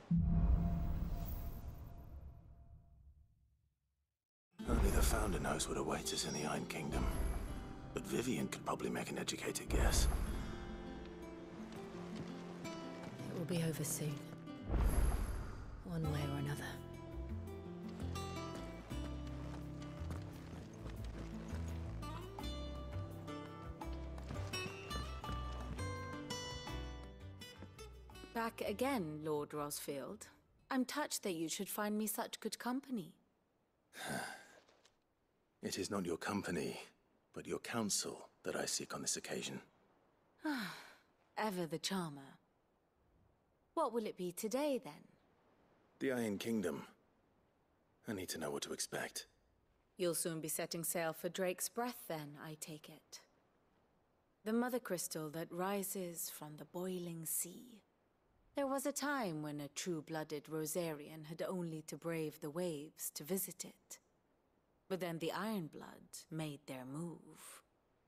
Only the Founder knows what awaits us in the Iron Kingdom. But Vivian could probably make an educated guess. It will be over soon. One way or another. Back again, Lord Rosfield. I'm touched that you should find me such good company. It is not your company, but your counsel that I seek on this occasion. Ever the charmer. What will it be today, then? The Iron Kingdom. I need to know what to expect. You'll soon be setting sail for Drake's Breath, then, I take it. The mother crystal that rises from the boiling sea. There was a time when a true-blooded Rosarian had only to brave the waves to visit it. But then the Ironblood made their move.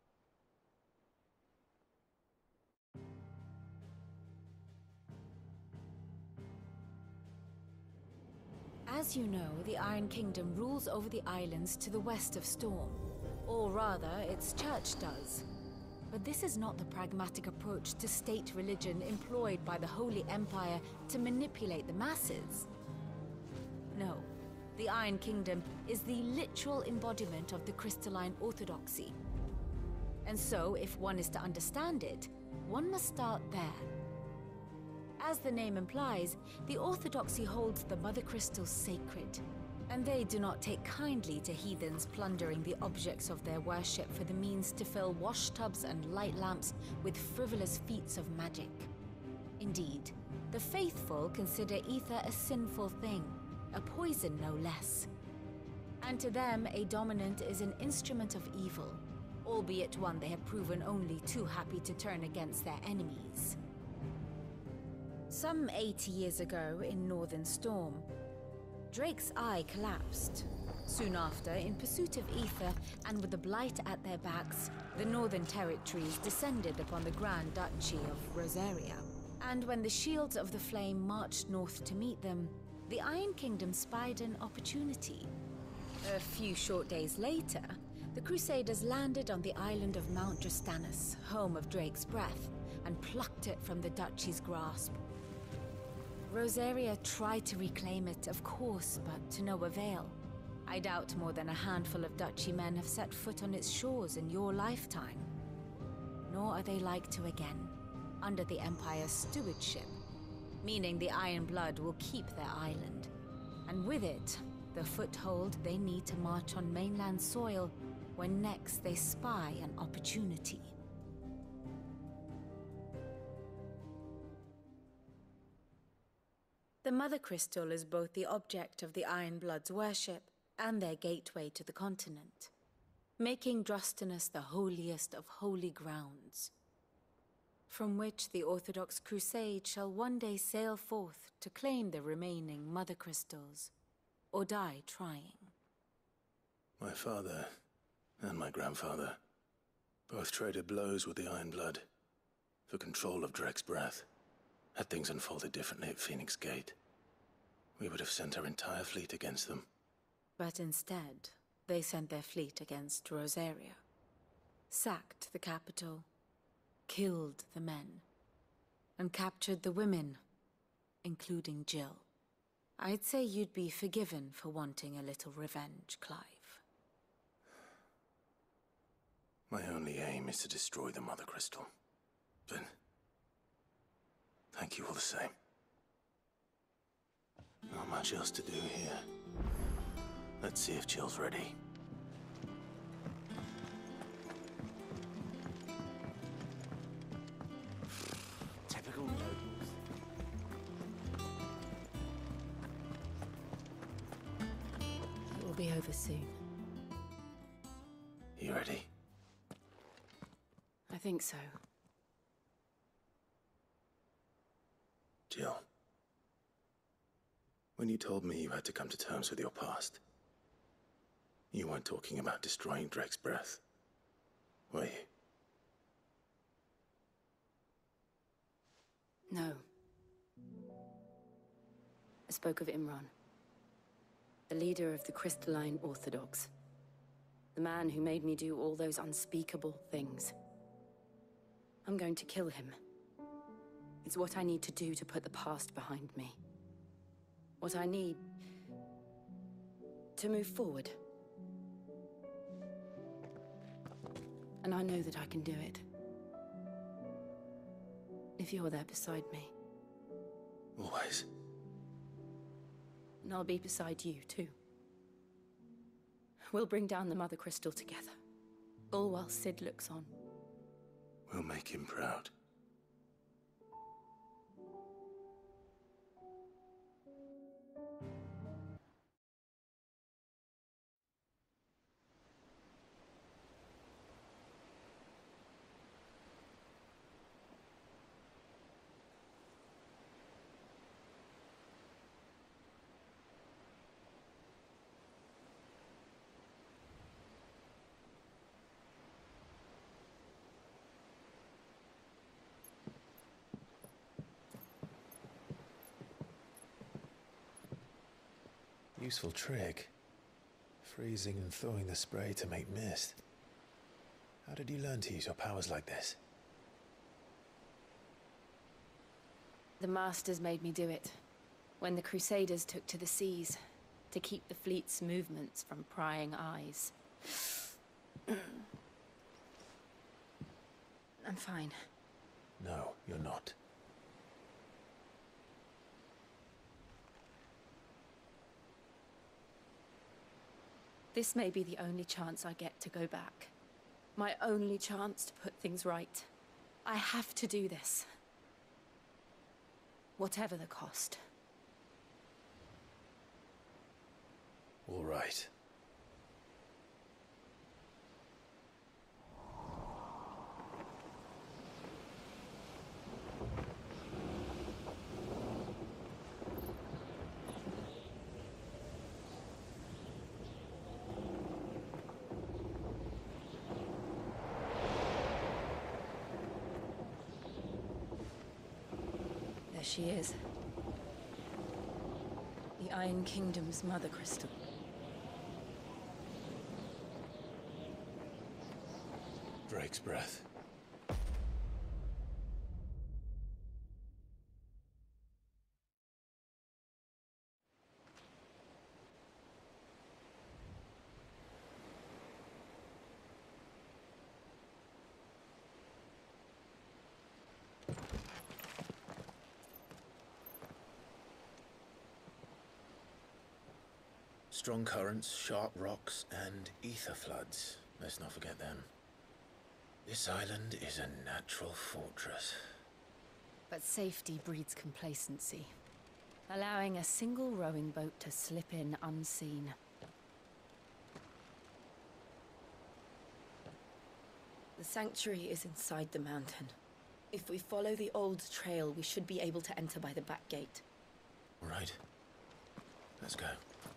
As you know, the Iron Kingdom rules over the islands to the west of Storm. Or rather, its church does. But this is not the pragmatic approach to state religion employed by the Holy Empire to manipulate the masses. No, the Iron Kingdom is the literal embodiment of the crystalline orthodoxy. And so, if one is to understand it, one must start there. As the name implies, the orthodoxy holds the Mother Crystals sacred, and they do not take kindly to heathens plundering the objects of their worship for the means to fill washtubs and light lamps with frivolous feats of magic. Indeed, the faithful consider ether a sinful thing, a poison no less. And to them, a dominant is an instrument of evil, albeit one they have proven only too happy to turn against their enemies. Some 80 years ago in Northern Storm, Drake's Eye collapsed. Soon after, in pursuit of ether and with the Blight at their backs, the Northern Territories descended upon the Grand Duchy of Rosaria. And when the Shields of the Flame marched north to meet them, the Iron Kingdom spied an opportunity. A few short days later, the Crusaders landed on the island of Mount Drastanus, home of Drake's Breath, and plucked it from the Duchy's grasp. Rosaria tried to reclaim it, of course, but to no avail. I doubt more than a handful of Duchy men have set foot on its shores in your lifetime. Nor are they like to again, under the Empire's stewardship, meaning the Ironblood will keep their island. And with it, the foothold they need to march on mainland soil when next they spy an opportunity. The Mother Crystal is both the object of the Ironblood's worship and their gateway to the continent, making Drastanus the holiest of holy grounds, from which the Orthodox Crusade shall one day sail forth to claim the remaining Mother Crystals, or die trying. My father and my grandfather both traded blows with the Ironblood for control of Drake's Breath. Had things unfolded differently at Phoenix Gate, we would have sent our entire fleet against them. But instead, they sent their fleet against Rosaria, sacked the capital, killed the men, and captured the women, including Jill. I'd say you'd be forgiven for wanting a little revenge, Clive. My only aim is to destroy the Mother Crystal. But thank you all the same. Not much else to do here. Let's see if Jill's ready. Typical nobles. It will be over soon. You ready? I think so. Jill. When you told me you had to come to terms with your past, you weren't talking about destroying Drake's Breath, were you? No. I spoke of Imran, the leader of the Crystalline Orthodox. The man who made me do all those unspeakable things. I'm going to kill him. It's what I need to do to put the past behind me. What I need to move forward. And I know that I can do it. If you're there beside me. Always. And I'll be beside you, too. We'll bring down the Mother Crystal together. All while Sid looks on. We'll make him proud. Useful trick. Freezing and thawing the spray to make mist. How did you learn to use your powers like this? The Masters made me do it. When the Crusaders took to the seas, to keep the fleet's movements from prying eyes. I'm fine. No, you're not. This may be the only chance I get to go back. My only chance to put things right. I have to do this. Whatever the cost. All right. There she is. The Iron Kingdom's Mother Crystal. Drake's breath. Strong currents, sharp rocks, and ether floods. Let's not forget them. This island is a natural fortress. But safety breeds complacency. Allowing a single rowing boat to slip in unseen. The sanctuary is inside the mountain. If we follow the old trail, we should be able to enter by the back gate. All right. Let's go.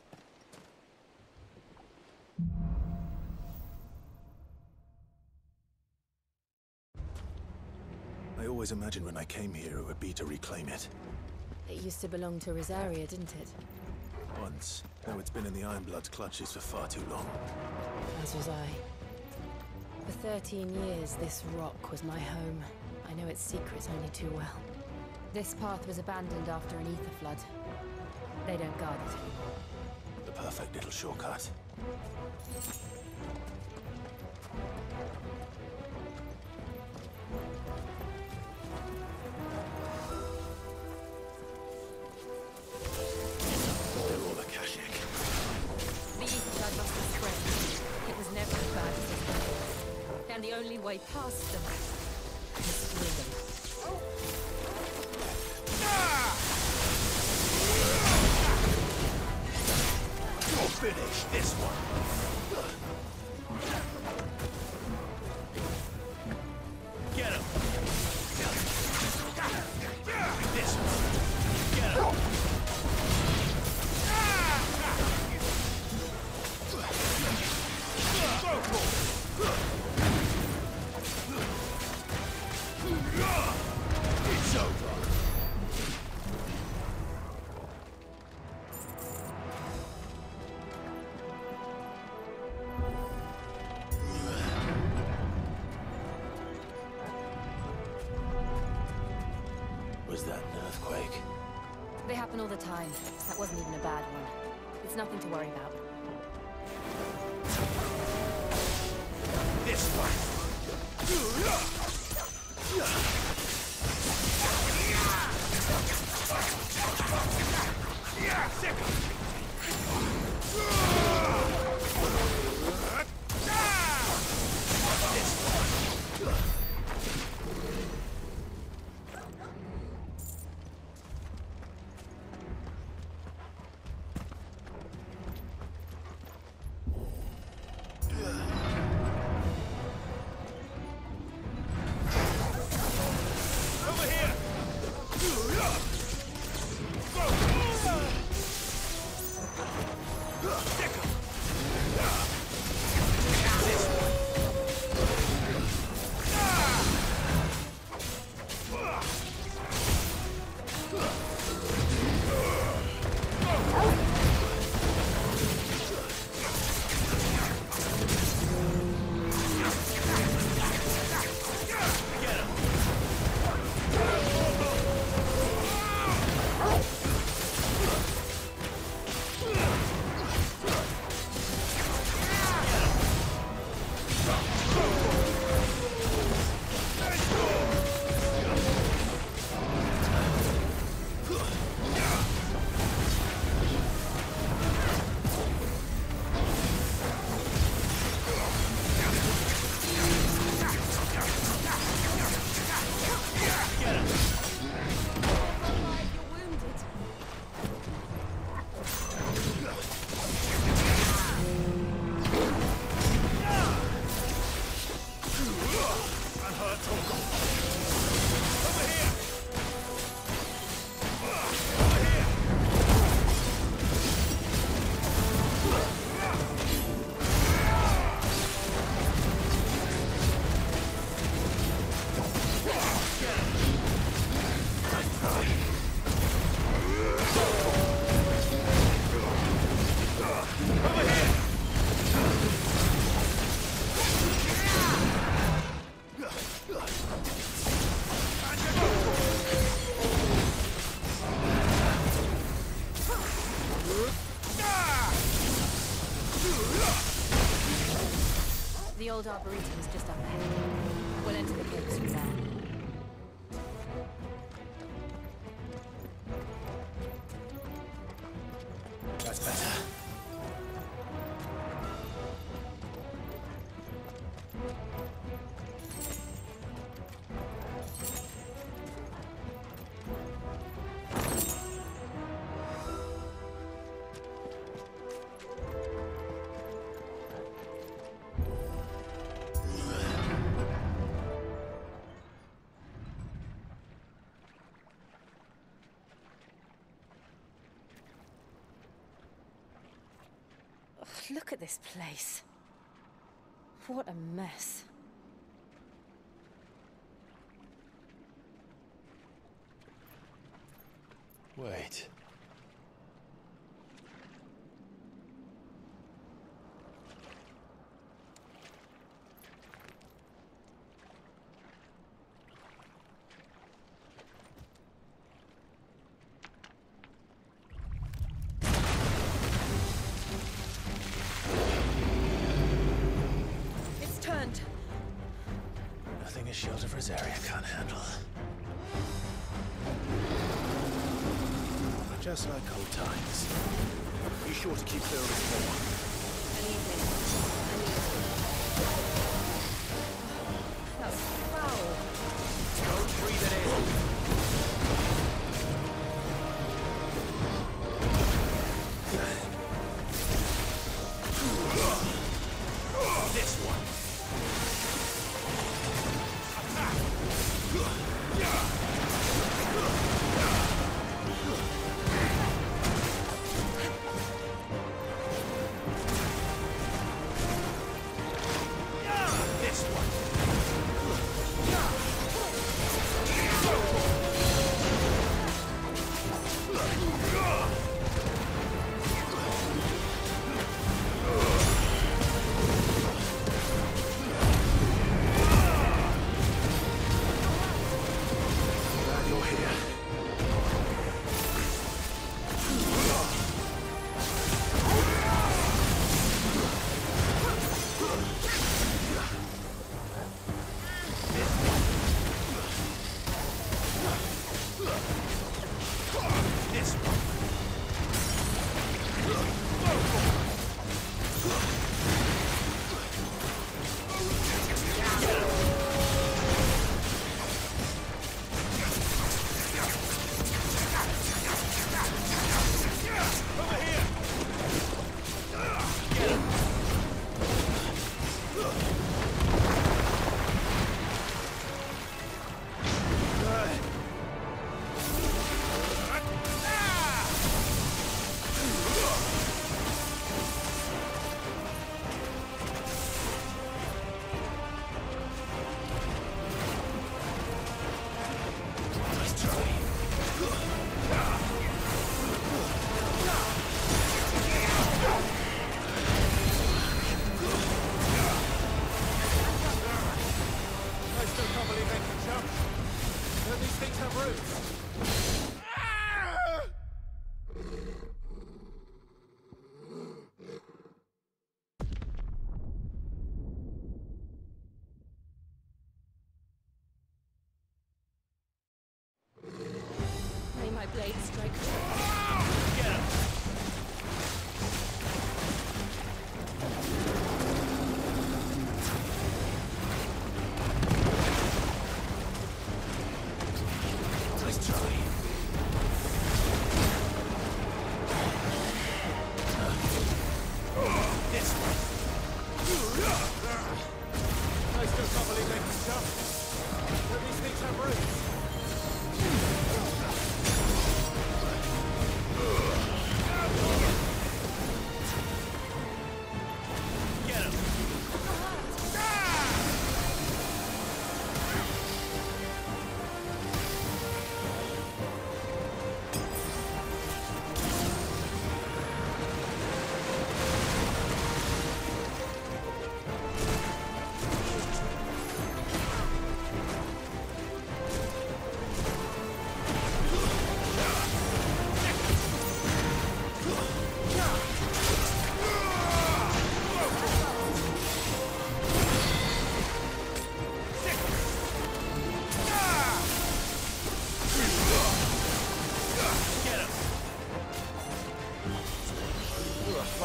I always imagined when I came here it would be to reclaim it. It used to belong to Rosaria, didn't it? Once, though it's been in the Ironblood's clutches for far too long. As was I. For 13 years, this rock was my home. I know its secrets only too well. This path was abandoned after an ether flood. They don't guard it anymore. The perfect little shortcut. They're all Akashic. The ether flood must have spread. It was never as bad as this one. And the only way past them is through them. You'll finish this one. Get him. This one. Get him. It's over. happen all the time. That wasn't even a bad one. It's nothing to worry about. This one. The old Arboretum is just up ahead. We'll enter the caves from there. That's better. Look at this place. What a mess. Wait. Nothing a shield of Rosaria can't handle. Just like old times. Be sure to keep clear of the wall. That's foul. Don't breathe it in. This one. This one.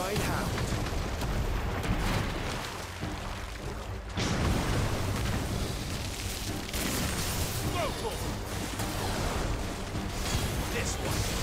Bloodhound. This one.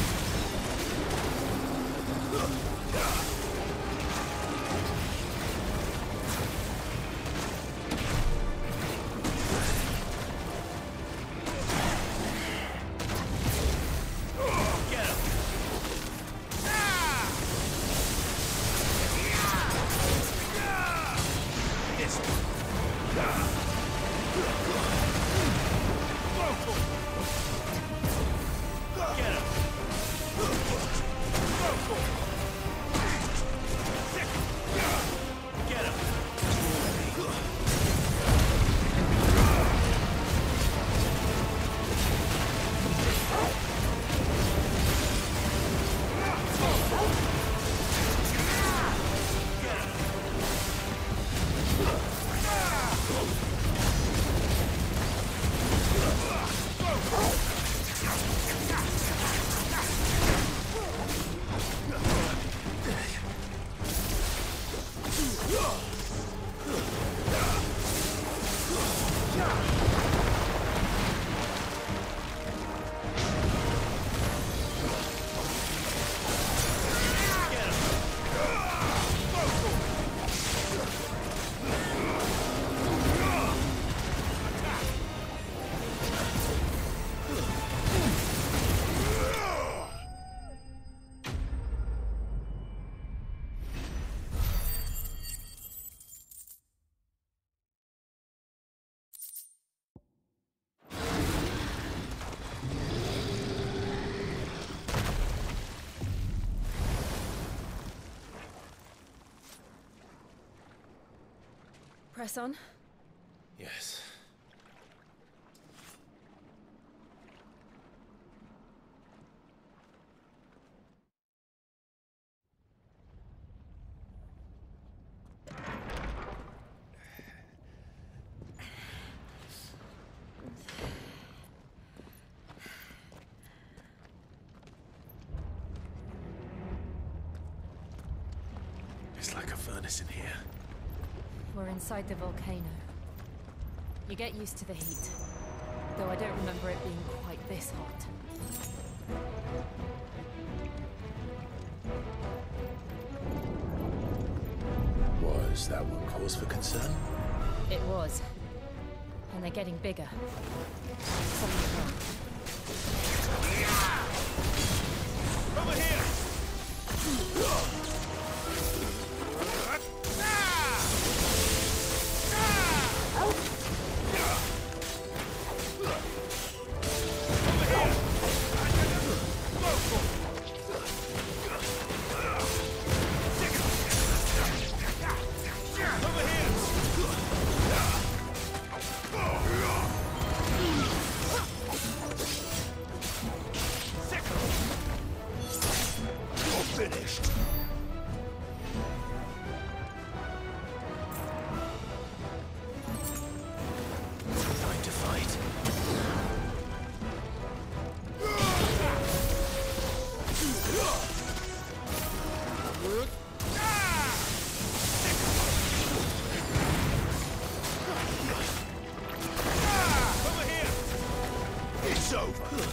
Press on. Yes. It's like a furnace in here. We're inside the volcano. You get used to the heat, though I don't remember it being quite this hot. Was that one cause for concern? It was. And they're getting bigger. Something wrong. Over here! Finished. Time to fight. Over here. It's over.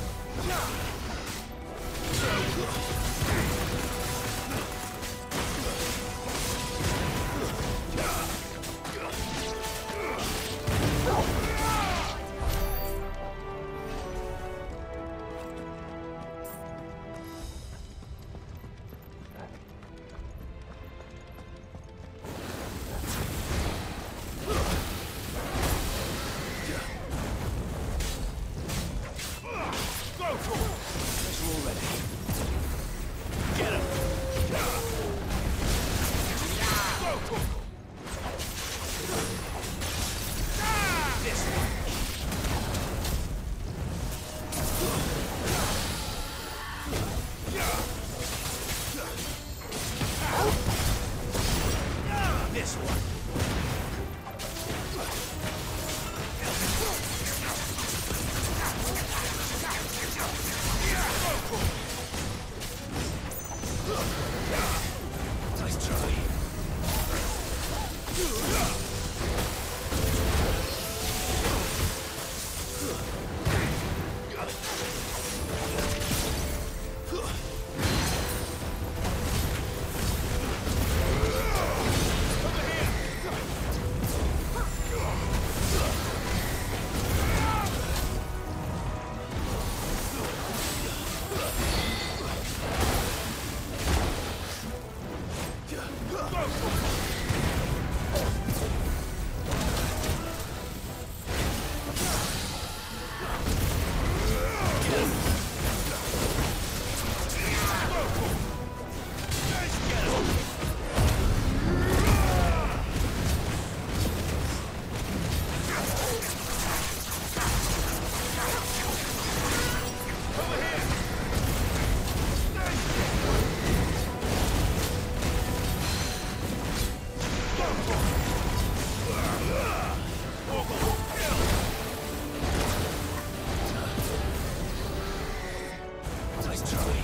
Let's try.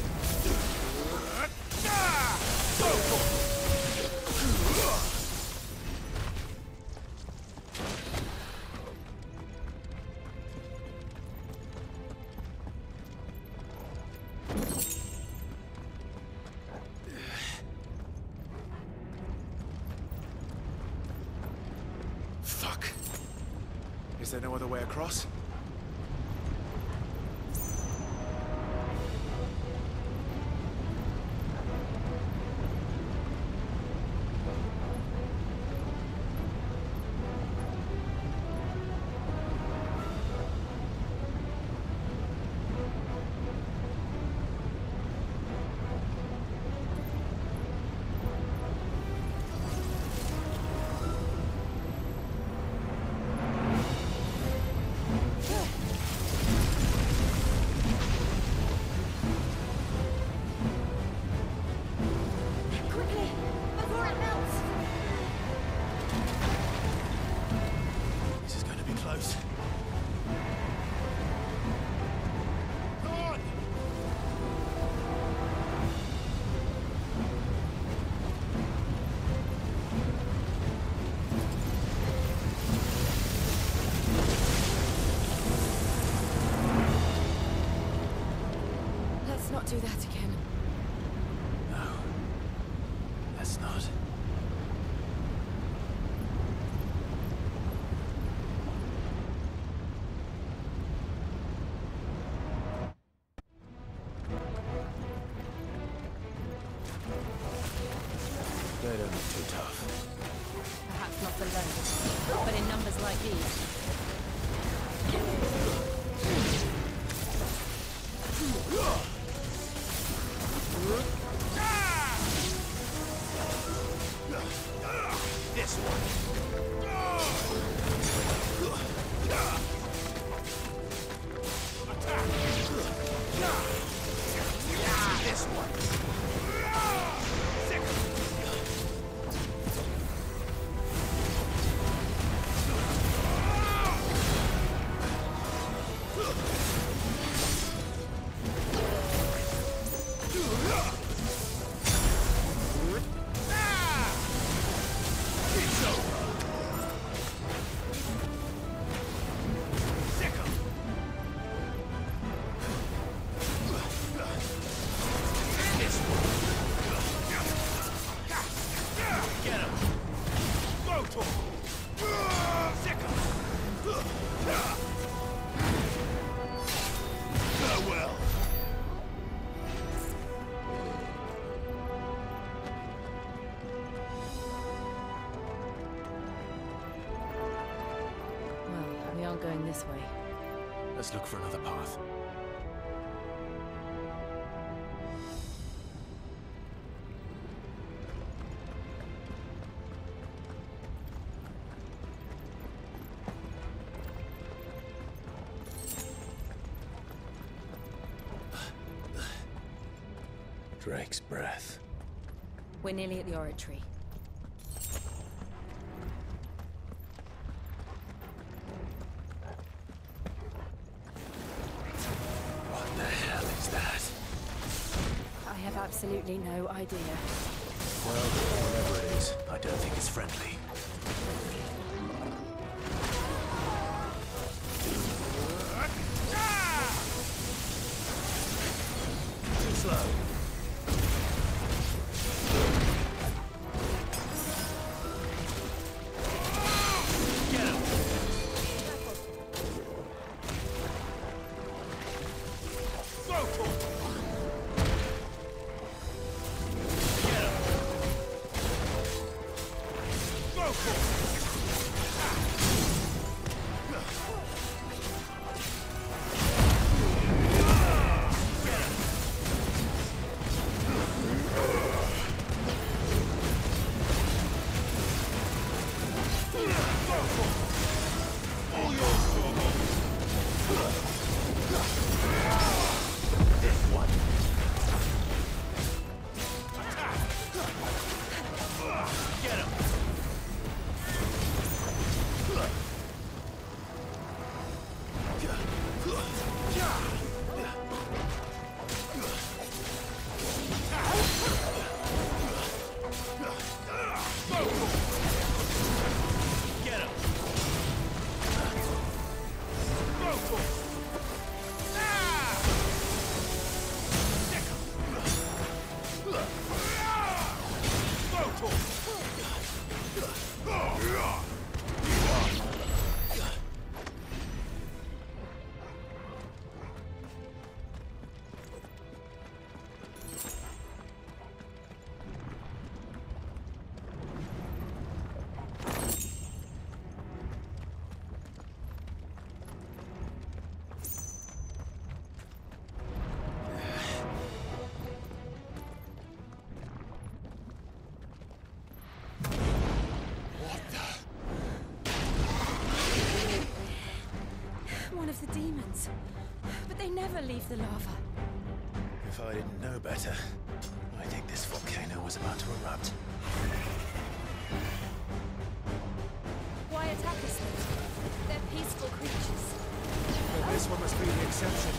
Fuck. Is there no other way across? Quickly, before it melts! This is going to be close. Come on! Let's not do that again. No. Let's not. They don't look too tough. Perhaps not alone, but in numbers like these. This one. Attack! This one. It's over. Get him! Go to him! Sick him! Farewell! Well, we aren't going this way. Let's look for another path. Drake's breath. We're nearly at the oratory. What the hell is that? I have absolutely no idea. Well, whatever it is, I don't think it's friendly. Too slow. Get him! Go to him! Get him! Go to him! Get him! never leave the lava. If I didn't know better, I think this volcano was about to erupt. Why attack us then? They're peaceful creatures. But this one must be the exception.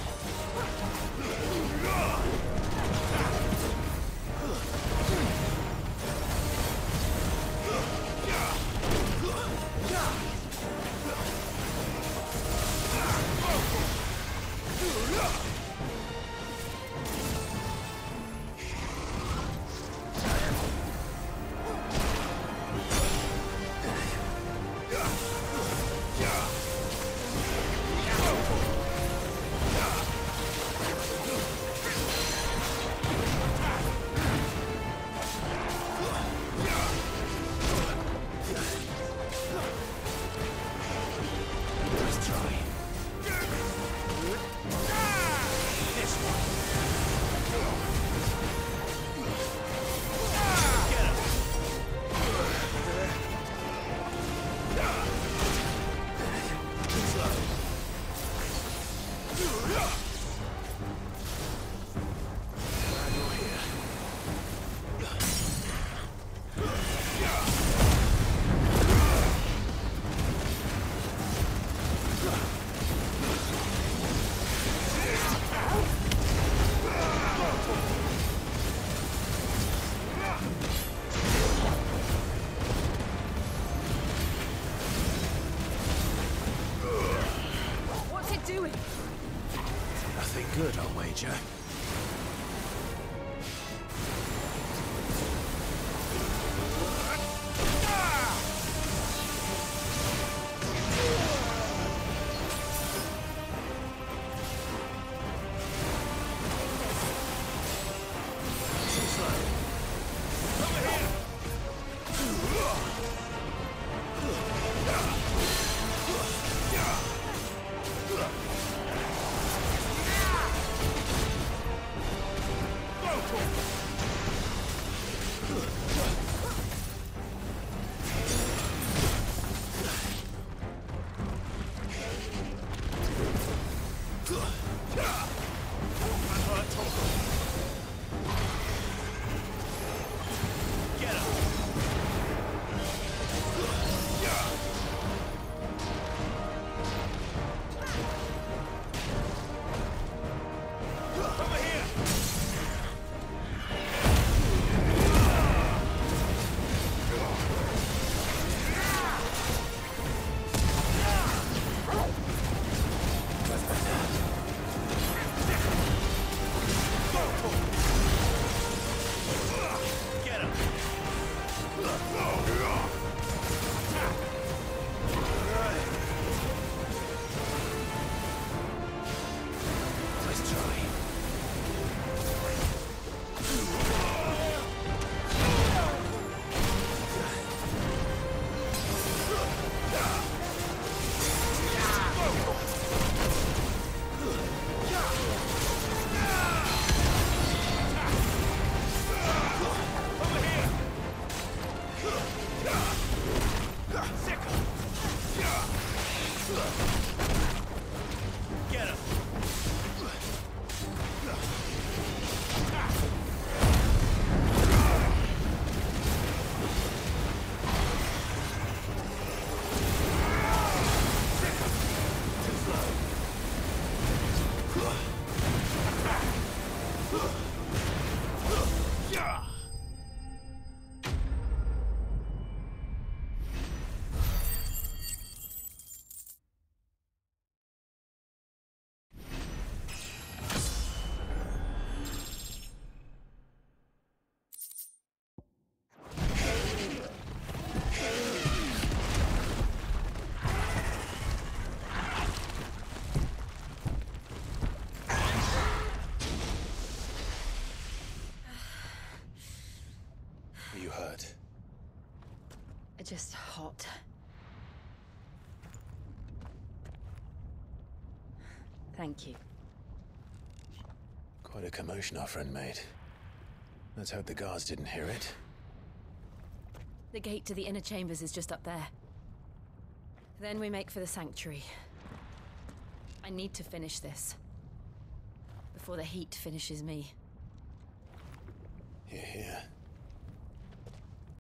What's it doing? Nothing good, I'll wager. Just hot. Thank you. Quite a commotion our friend made. Let's hope the guards didn't hear it. The gate to the inner chambers is just up there. Then we make for the sanctuary. I need to finish this. before the heat finishes me. Here, here.